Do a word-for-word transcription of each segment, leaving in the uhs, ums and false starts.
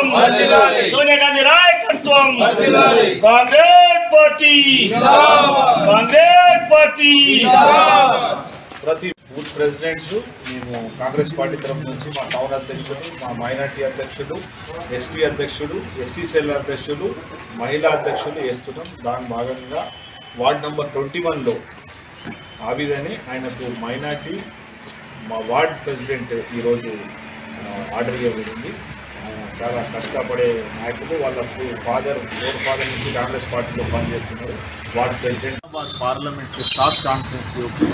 सोनिया गांधी नायकत्वम, Congress party, Congress party. ప్రతి booth presidents మేము కాంగ్రెస్ పార్టీ తరఫు నుంచి మా టౌన్ అధ్యక్షుడు, మా మైనార్టీ అధ్యక్షుడు, ఎస్టీ అధ్యక్షుడు, ఎస్సీ సెల్ అధ్యక్షుడు, మహిళా అధ్యక్షులు వేస్తున్నాం. దాని భాగంగా వార్డ్ నెంబర్ ట్వంటీ వన్లో ఆవిదని ఆయనకు మైనార్టీ మా వార్డ్ ప్రెసిడెంట్ ఈరోజు ఆర్డర్ ఇవ్వబడింది. చాలా కష్టపడే నాయకులు, వాళ్ళ ఫాదర్ ఫోర్ ఫాదర్ నుంచి కాంగ్రెస్ పార్టీలో పనిచేస్తున్నారు. వార్డ్ ప్రెసిడెంట్ पार्लियामेंट के सात कॉन्स्टिट्यूंसियों के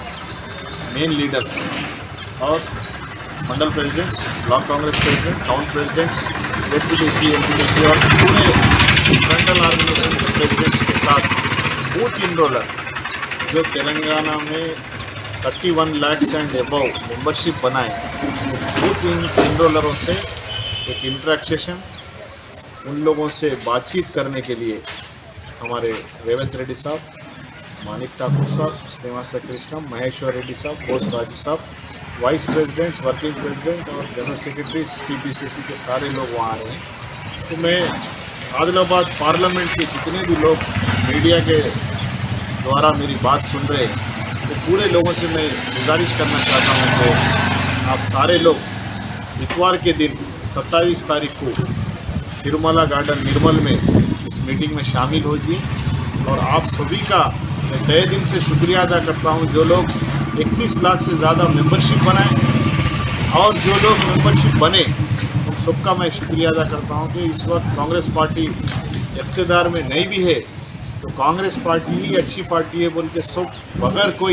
मेन लीडर्स और mandal presidents, block Congress president, town presidents, ZPTC, MPTC और पूरे फ्रंटल ऑर्गेनाइजेशन के प्रेसिडेंट्स के साथ बूथ इनरोलर जो तेलंगाना में इकतीस लाख एंड अबव मेंबरशिप बनाए, बूथ इनरोलरों से एक इंटरेक्शन, उन लोगों से बातचीत करने के लिए हमारे रेवंत रेड्डी साहब, मानिक ठाकुर साहब, श्रीनिवास कृष्णम, महेश्वर रेड्डी साहब, बोस राजू साहब, वाइस प्रेसिडेंट्स, वर्किंग प्रेसिडेंट और जनरल सेक्रेटरी टीपीसीसी के सारे लोग वहाँ आ रहे हैं। तो मैं आदिलाबाद पार्लियामेंट के जितने भी लोग मीडिया के द्वारा मेरी बात सुन रहे हैं, तो पूरे लोगों से मैं गुजारिश करना चाहता हूँ कि आप सारे लोग इतवार के दिन सत्ताईस तारीख को तिरुमला गार्डन निर्मल में इस मीटिंग में शामिल होजिए। और आप सभी का मैं तहे दिल से शुक्रिया अदा करता हूं, जो लोग इकतीस लाख से ज़्यादा मेंबरशिप बनाए और जो लोग मेंबरशिप बने उन सबका मैं शुक्रिया अदा करता हूं कि इस वक्त कांग्रेस पार्टी इक़्तिदार में नहीं भी है तो कांग्रेस पार्टी ही अच्छी पार्टी है बोल के सब बगैर कोई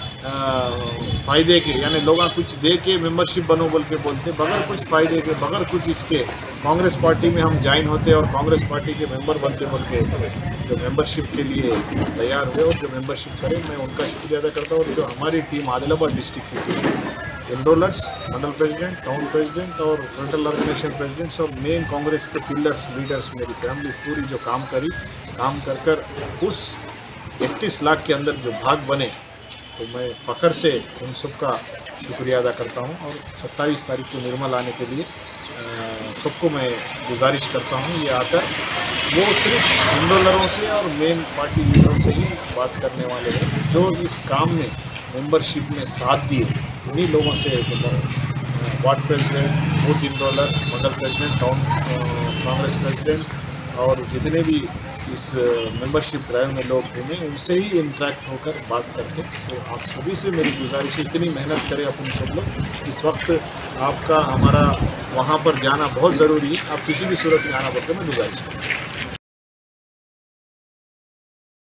फ़ायदे के, यानी लोग कुछ दे के मेंबरशिप बनो बोल के बोलते, बगैर कुछ फ़ायदे के, बगैर कुछ इसके कांग्रेस पार्टी में हम ज्वाइन होते और कांग्रेस पार्टी के मेंबर बनते बोल के जो मेंबरशिप के लिए तैयार हुए और जो मेंबरशिप करें, मैं उनका शुक्रिया अदा करता हूँ। जो हमारी टीम आदिलाबाद डिस्ट्रिक्ट की team, enrollers, mandal president, town president और फ्रंटल ऑर्गेनाइजेशन प्रेसिडेंट्स और मेन कांग्रेस के पिलर्स लीडर्स, मेरी फैमिली पूरी जो काम करी, काम कर कर उस इकतीस लाख के अंदर जो भाग बने, तो मैं फ़ख्र से उन सब का शुक्रिया अदा करता हूं। और सत्ताईस तारीख को निर्मल आने के लिए सबको मैं गुजारिश करता हूं, ये आकर वो सिर्फ एनरोलरों से और मेन पार्टी लीडरों से ही बात करने वाले हैं, जो इस काम में मेंबरशिप में साथ दिए उन्हीं लोगों से, ward president, booth enroller, mandal president, town Congress president और जितने भी इस मेंबरशिप ड्राइव में लोग घूमे उनसे ही इंटरेक्ट होकर बात करते। तो आप सभी से मेरी गुजारिश है, इतनी मेहनत करें अपन सब लोग। इस वक्त आपका हमारा वहाँ पर जाना बहुत ज़रूरी है, आप किसी भी सूरत में आना पड़ता है, मैं गुजारिश करूँ।